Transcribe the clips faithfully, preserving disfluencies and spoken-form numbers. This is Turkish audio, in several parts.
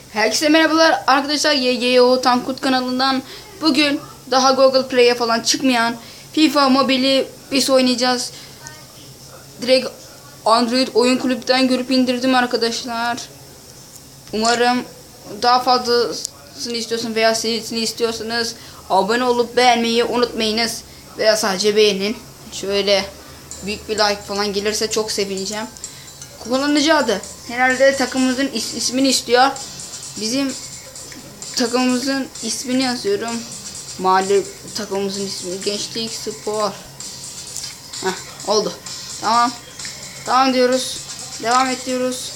Herkese merhabalar arkadaşlar, Y Y O Tankut kanalından. Bugün daha Google Play'e falan çıkmayan FIFA Mobile'i biz oynayacağız. Direkt Android oyun kulüpten görüp indirdim arkadaşlar. Umarım daha fazlasını istiyorsanız veya serisini istiyorsanız abone olup beğenmeyi unutmayınız. Veya sadece beğenin. Şöyle büyük bir like falan gelirse çok sevineceğim. Kullanıcı adı. Herhalde takımımızın is ismini istiyor. Bizim takımımızın ismini yazıyorum. Mahalle takımımızın ismi Gençlik Spor. Heh, oldu. Tamam. Tamam diyoruz. Devam et diyoruz.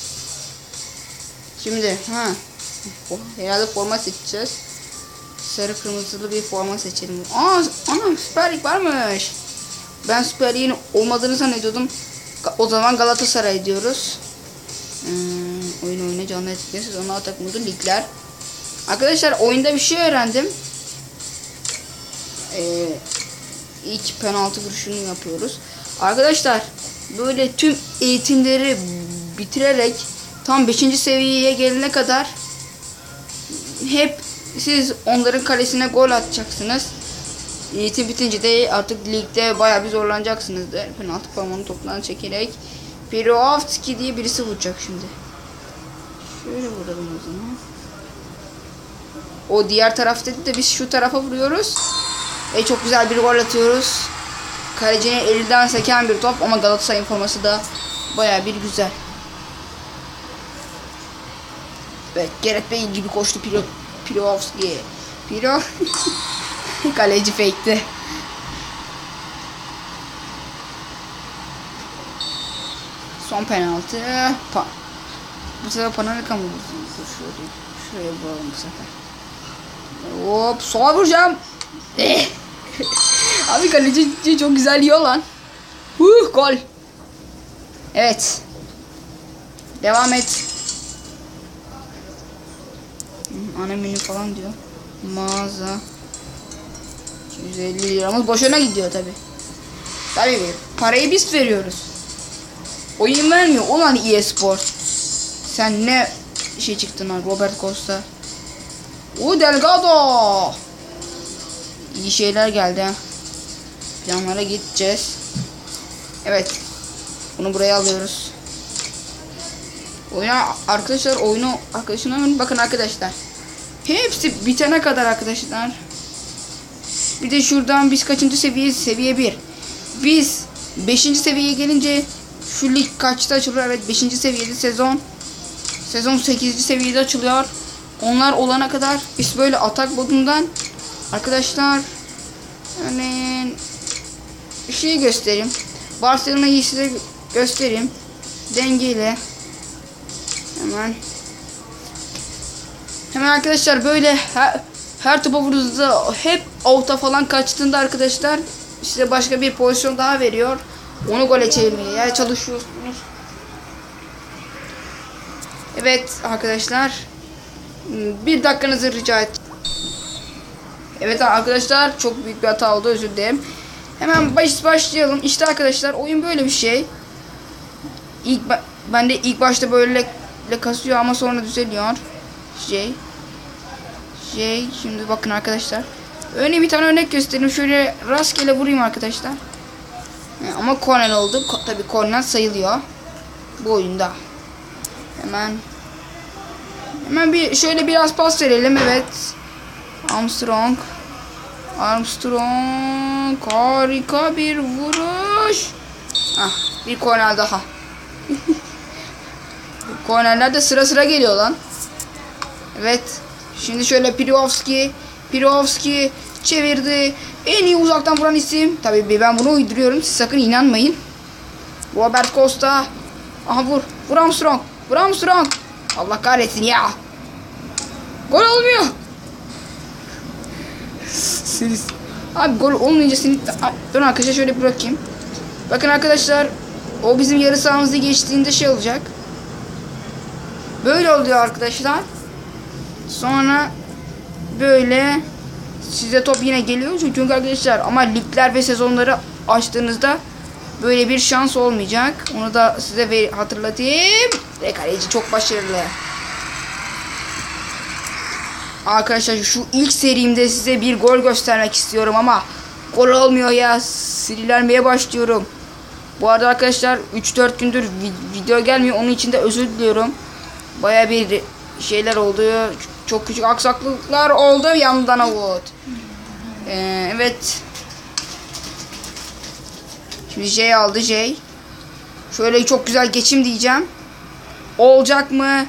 Şimdi ha. Herhalde forma seçeceğiz. Sarı kırmızılı bir forma seçelim. Aa, ana Süper Lig varmış. Ben Süper Lig'in olmadığını zannediyordum. O zaman Galatasaray diyoruz. Hmm, oyun oyuna canlı etkilesiz ona atak modu ligler. Arkadaşlar oyunda bir şey öğrendim. Ee, ilk penaltı vuruşunu yapıyoruz. Arkadaşlar böyle tüm eğitimleri bitirerek tam beşinci seviyeye gelene kadar hep siz onların kalesine gol atacaksınız. Eğitim bitince de artık ligde bayağı bir zorlanacaksınız. Penaltı parmağını toplan çekerek Pirovski diye birisi vuracak şimdi. Şöyle vuralım o zaman. O diğer taraf dedi de biz şu tarafa vuruyoruz. E çok güzel bir gol atıyoruz. Kalecinin elinden seken bir top ama Galatasaray'ın forması da bayağı bir güzel. Evet, Gerrit Bey gibi koştu Piro, Pirovski. Piro kaleci fake'ti. Son penaltı. Pa bu sefer Panelka mı? Şuraya, şuraya vuralım bu sefer. Hop, sola vuracağım. Eh. Abi kaleci çok güzel yiyor lan. Huh, gol. Evet. Devam et. Ana menü falan diyor. Mağaza. iki yüz elli liramız boşuna gidiyor tabi. Tabi parayı biz veriyoruz. Oyun vermiyor ulan E A Sport. Sen ne şey çıktın lan Robert Costa. O Delgado. İyi şeyler geldi ha. Planlara gideceğiz. Evet. Bunu buraya alıyoruz. Oyuna arkadaşlar oyunu arkadaşına bakın arkadaşlar. Hepsi bitene kadar arkadaşlar. Bir de şuradan biz kaçıncı seviye? Seviye bir. Biz beşinci seviyeye gelince şu lig kaçta açılıyor? Evet, beşinci seviyede sezon. Sezon sekizinci seviyede açılıyor. Onlar olana kadar biz böyle atak modundan arkadaşlar yani şey göstereyim. Barcelona'yı size göstereyim. Dengeyle. Hemen. Hemen arkadaşlar böyle her, her topa vurduğunuzda hep out'a falan kaçtığında arkadaşlar size başka bir pozisyon daha veriyor. Onu gole çevirmeye çalışıyorsunuz. Evet arkadaşlar. Bir dakikanızı rica et. Evet arkadaşlar çok büyük bir hata oldu, özür dilerim. Hemen baş başlayalım. İşte arkadaşlar oyun böyle bir şey. İlk ben de ilk başta böyle kasıyor ama sonra düzeliyor. Şey. Şey şimdi bakın arkadaşlar. Örneğin bir tane örnek göstereyim. Şöyle rastgele vurayım arkadaşlar. Ama korner oldu. Tabii korner sayılıyor bu oyunda. Hemen Hemen bir şöyle biraz pas verelim. Evet. Armstrong. Armstrong. Harika bir vuruş. Ah, bir korner daha. Kornerler de sıra sıra geliyor lan. Evet. Şimdi şöyle Pirovski. Pirovski çevirdi. En iyi uzaktan vuran isim. Tabii ben bunu uyduruyorum. Siz sakın inanmayın. Robert Costa. Aha vur. Vur Armstrong. Vur Armstrong. Allah kahretsin ya. Gol olmuyor. Siz abi gol olmayınca seni dur arkadaşlar şöyle bırakayım. Bakın arkadaşlar o bizim yarı sahamızı geçtiğinde şey olacak. Böyle oluyor arkadaşlar. Sonra böyle size top yine geliyor çünkü arkadaşlar ama ligler ve sezonları açtığınızda böyle bir şans olmayacak. Onu da size hatırlatayım. Ve kaleci çok başarılı. Arkadaşlar şu ilk serimde size bir gol göstermek istiyorum ama gol olmuyor ya. Sinirlenmeye başlıyorum. Bu arada arkadaşlar üç dört gündür video gelmiyor. Onun için de özür diliyorum. Baya bir şeyler oldu. Çok küçük aksaklıklar oldu. Yandan avut. Ee, evet. Şimdi J aldı J. Şöyle çok güzel geçim diyeceğim. Olacak mı?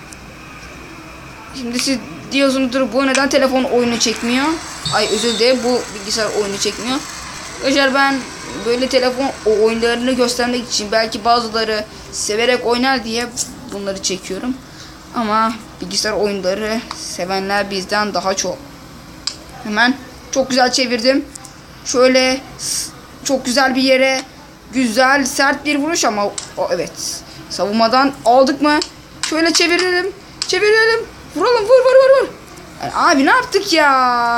Şimdi siz diyorsunuzdur bu neden telefon oyunu çekmiyor? Ay özür dilerim, bu bilgisayar oyunu çekmiyor. Arkadaşlar ben böyle telefon oyunlarını göstermek için, belki bazıları severek oynar diye bunları çekiyorum. Ama bilgisayar oyunları sevenler bizden daha çok. Hemen çok güzel çevirdim. Şöyle çok güzel bir yere, güzel sert bir vuruş ama o, evet. Savunmadan aldık mı? Şöyle çevirelim. Çevirelim. Vuralım. Vur vur vur vur. Yani abi ne yaptık ya?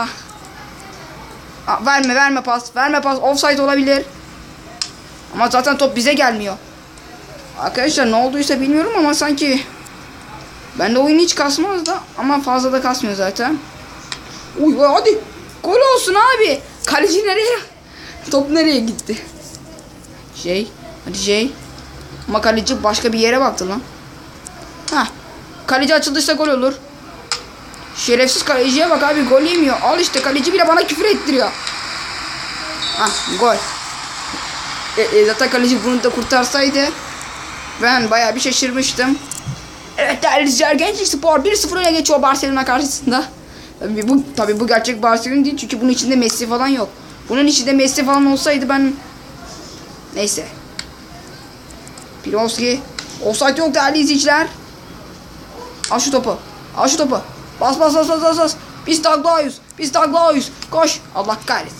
Aa, verme verme pas. Verme pas. Offside olabilir. Ama zaten top bize gelmiyor. Arkadaşlar ne olduysa bilmiyorum ama sanki bende oyun hiç kasmaz da, ama fazla da kasmıyor zaten. Uy hadi. Gol olsun abi. Kaleci nereye? Top nereye gitti? Şey. Hadi şey. Ama kaleci başka bir yere baktı lan. Hah. Kaleci açılırsa gol olur. Şerefsiz kaleciye bak abi, gol yemiyor. Al işte, kaleci bile bana küfür ettiriyor. Hah, gol. E, e, zaten kaleci bunu da kurtarsaydı ben bayağı bir şaşırmıştım. Evet değerli izleyiciler, Gençlik Spor bir sıfır öne geçiyor Barcelona karşısında. Tabii bu, tabii bu gerçek Barcelona değil çünkü bunun içinde Messi falan yok. Bunun içinde Messi falan olsaydı ben... Neyse. Pilowski. Offside yok değerli izleyiciler. Al şu topu. Al şu topu. Bas bas bas bas bas. Biz taklağıyız. Biz taklağıyız. Koş. Allah kahretsin.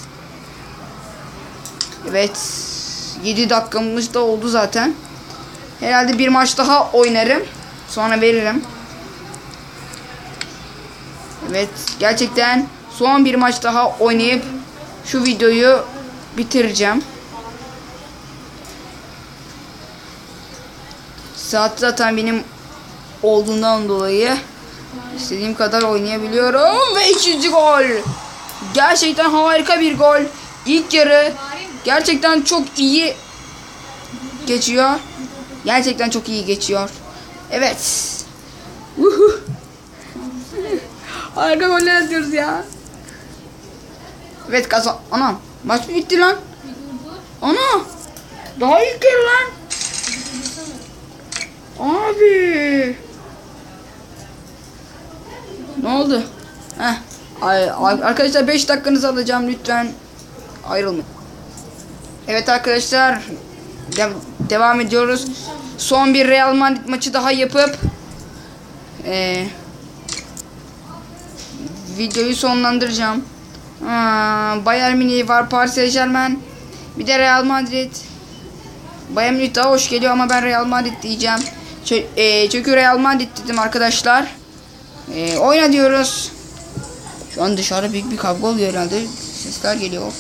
Evet. yedi dakikamız da oldu zaten. Herhalde bir maç daha oynarım. Sonra veririm. Evet. Gerçekten son bir maç daha oynayıp şu videoyu bitireceğim. Saat zaten benim olduğundan dolayı istediğim kadar oynayabiliyorum ve ikinci gol. Gerçekten harika bir gol. İlk yarı gerçekten çok iyi geçiyor. Gerçekten çok iyi geçiyor. Evet. Harika goller atıyoruz ya. Evet kazan. Anam, maç mı bitti lan? Ana. Daha ilk yarı lan. Abi. Ne oldu? Heh. Ay, arkadaşlar beş dakikanızı alacağım, lütfen ayrılmayın. Evet arkadaşlar, de devam ediyoruz. Son bir Real Madrid maçı daha yapıp ee, videoyu sonlandıracağım. Aa, Bayern Münih var, Paris Saint-Germain, bir de Real Madrid. Bayern Münih daha hoş geliyor ama ben Real Madrid diyeceğim. Ç e, çünkü Real Madrid dedim arkadaşlar. E, oyna diyoruz. Şu an dışarı büyük bir kavga oluyor herhalde. Sesler geliyor.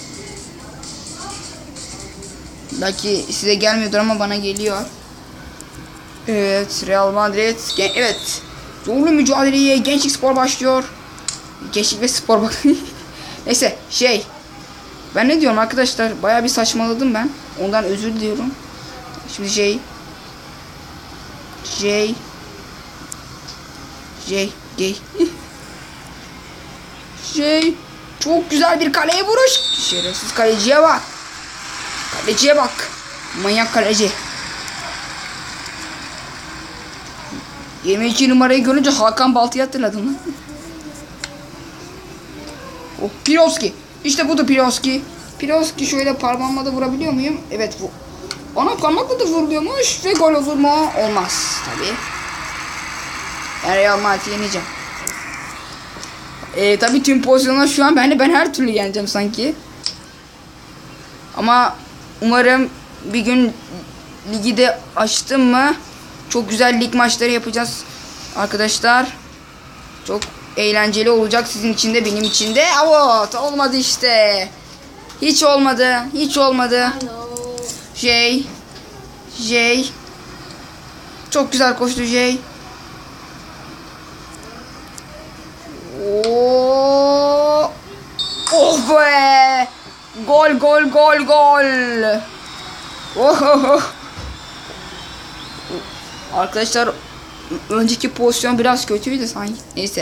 Belki size gelmiyordur ama bana geliyor. Evet, Real Madrid. Evet. Zorlu mücadeleye Gençlik Spor başlıyor. Gençlik ve Spor bak. Neyse şey. Ben ne diyorum arkadaşlar? Bayağı bir saçmaladım ben. Ondan özür diliyorum. Şimdi şey. J J J J çok güzel bir kaleye vuruş. Şerefsiz kaleciye bak. Kaleciye bak. Manyak kaleci. yirmi iki numarayı görünce Hakan Baltı'yı hatırladım. Oh, Pilowski. İşte bu da Pilowski. Pilowski şöyle parmağımla da vurabiliyor muyum? Evet bu. Ona parmakla da vuruluyormuş ve gol olur mu? Olmaz tabii. Ben Real Madrid'i yeneceğim. Ee, tabii tüm pozisyonlar şu an bende, ben her türlü yeneceğim sanki. Ama umarım bir gün ligi de açtım mı çok güzel lig maçları yapacağız arkadaşlar. Çok eğlenceli olacak sizin için de benim için de. Evet, olmadı işte. Hiç olmadı. Hiç olmadı. J J çok güzel koştu J. Oo. Oh be! Gol gol gol gol. Oh. Arkadaşlar önceki pozisyon biraz kötüydü sanki. Neyse.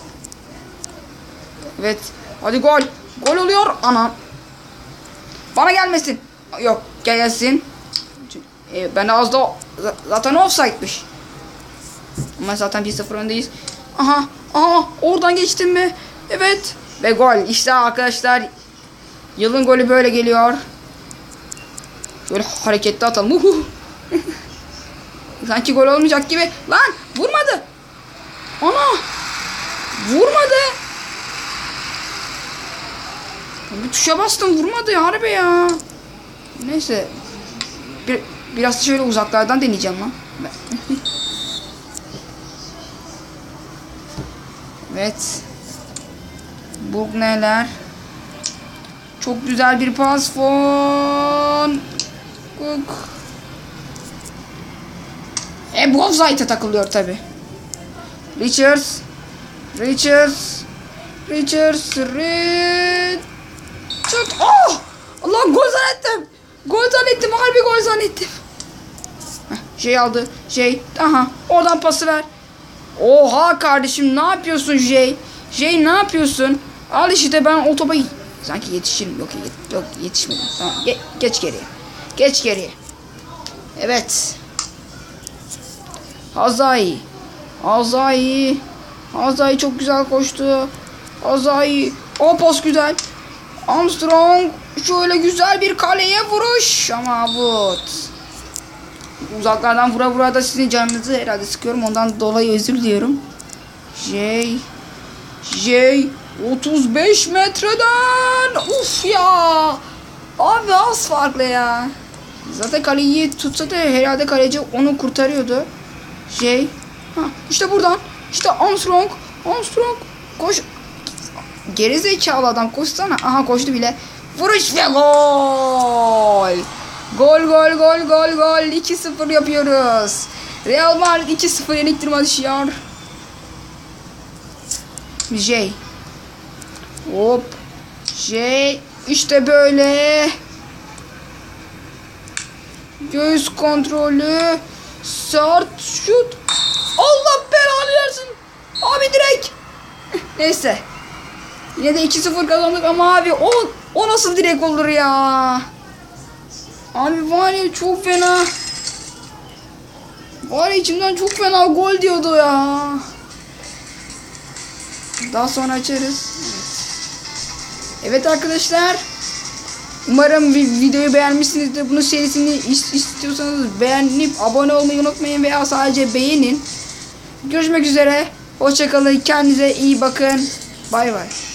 Evet. Hadi gol. Gol oluyor. Ana. Bana gelmesin. Yok gelsin. E, ben az da zaten offside'miş. Ama zaten bir sıfır öndeyiz. Aha. Aha. Oradan geçtim mi? Evet. Ve gol. İşte arkadaşlar. Yılın golü böyle geliyor. Şöyle hareketli atalım. Uhu. Sanki gol olmayacak gibi. Lan vurmadı. Ana. Vurmadı. Bir tuşa bastım vurmadı ya harbi ya. Neyse. Bir, biraz da şöyle uzaklardan deneyeceğim lan. Evet. Bu neler? Çok güzel bir pas fon. E bu offside'e takılıyor tabi. Richards. Richards. Richards. Richards. Oh! Allah gol zannettim. Gol zannettim. Harbi gol zannettim. Heh, şey aldı. Şey. Aha. Oradan pası ver. Oha kardeşim ne yapıyorsun Jay? Jay ne yapıyorsun? Al işte ben o topa sanki yetişirim. Yok, yet yok yetişmedim. Tamam. Ge geç geriye. Geç geriye. Evet. Hazai. Hazai. Hazai çok güzel koştu. Hazai. O pas güzel. Armstrong şöyle güzel bir kaleye vuruş ama out. Uzaklardan vura vura da sizin canınızı herhalde sıkıyorum, ondan dolayı özür diliyorum. J J otuz beş metreden uf ya abi az farklı ya. Zaten kaleyi tutsa da herhalde kaleci onu kurtarıyordu. J ha işte buradan işte Armstrong Armstrong koş. Gerizekalı adam koşsana. Aha koştu bile. Vuruş ve gol. Gol gol gol gol gol. iki sıfır yapıyoruz. Real Madrid iki sıfır yenik duruma düşüyor. J. Hop. J. İşte böyle. Göğüs kontrolü. Sert şut. Allah belanı versin. Abi direkt. Neyse. Yine de iki sıfır kazandık ama abi o o nasıl direkt olur ya? Abi var ya çok fena. Var ya içimden çok fena gol diyordu ya. Daha sonra açarız. Evet, evet arkadaşlar. Umarım videoyu beğenmişsinizdir. Bunun serisini istiyorsanız beğenip abone olmayı unutmayın veya sadece beğenin. Görüşmek üzere. Hoşça kalın. Kendinize iyi bakın. Bay bay.